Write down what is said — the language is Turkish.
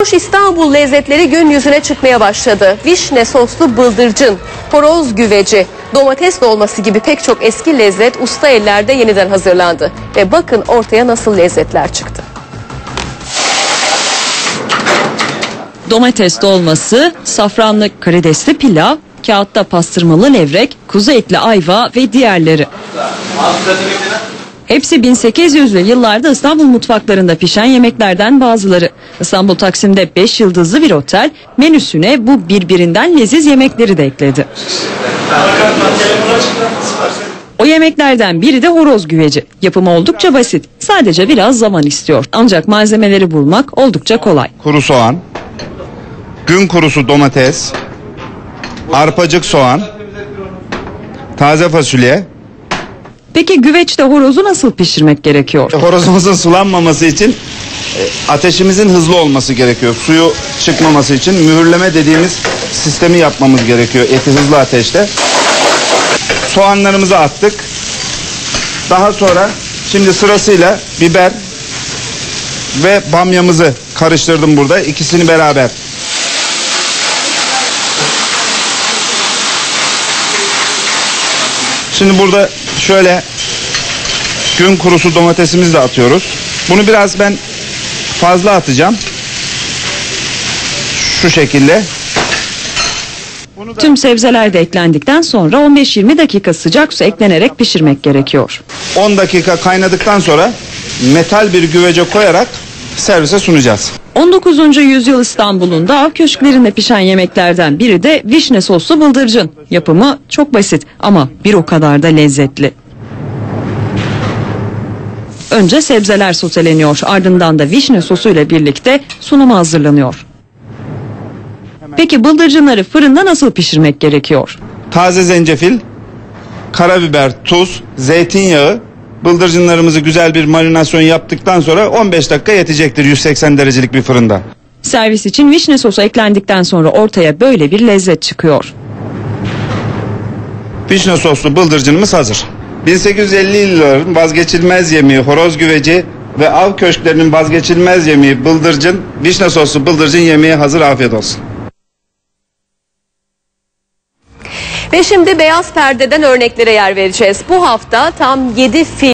İstanbul lezzetleri gün yüzüne çıkmaya başladı. Vişne soslu bıldırcın, horoz güveci, domates dolması gibi pek çok eski lezzet usta ellerde yeniden hazırlandı. Ve bakın ortaya nasıl lezzetler çıktı. Domates dolması, safranlı karidesli pilav, kağıtta pastırmalı levrek, kuzu etli ayva ve diğerleri. Hepsi 1800'lü yıllarda İstanbul mutfaklarında pişen yemeklerden bazıları. İstanbul Taksim'de 5 yıldızlı bir otel menüsüne bu birbirinden leziz yemekleri de ekledi. O yemeklerden biri de horoz güveci. Yapımı oldukça basit. Sadece biraz zaman istiyor. Ancak malzemeleri bulmak oldukça kolay. Kuru soğan, gün kurusu domates, arpacık soğan, taze fasulye. Peki güveçte horozu nasıl pişirmek gerekiyor? Horozumuzun sulanmaması için ateşimizin hızlı olması gerekiyor. Suyu çıkmaması için mühürleme dediğimiz sistemi yapmamız gerekiyor eti hızlı ateşte. Soğanlarımızı attık. Daha sonra şimdi sırasıyla biber ve bamyamızı karıştırdım burada. İkisini beraber. Şimdi burada şöyle gün kurusu domatesimizi de atıyoruz. Bunu biraz ben fazla atacağım. Şu şekilde. Tüm sebzeler de eklendikten sonra 15-20 dakika sıcak su eklenerek pişirmek gerekiyor. 10 dakika kaynadıktan sonra metal bir güvece koyarak servise sunacağız. 19. yüzyıl İstanbul'un da av köşklerinde pişen yemeklerden biri de vişne soslu bıldırcın. Yapımı çok basit ama bir o kadar da lezzetli. Önce sebzeler soteleniyor, ardından da vişne sosuyla birlikte sunuma hazırlanıyor. Peki bıldırcınları fırında nasıl pişirmek gerekiyor? Taze zencefil, karabiber, tuz, zeytinyağı, bıldırcınlarımızı güzel bir marinasyon yaptıktan sonra 15 dakika yetecektir 180 derecelik bir fırında. Servis için vişne sosu eklendikten sonra ortaya böyle bir lezzet çıkıyor. Vişne soslu bıldırcınımız hazır. 1850'li yılların vazgeçilmez yemeği horoz güveci ve av köşklerinin vazgeçilmez yemeği bıldırcın, vişne soslu bıldırcın yemeği hazır, afiyet olsun. Ve şimdi beyaz perdeden örneklere yer vereceğiz. Bu hafta tam 7 film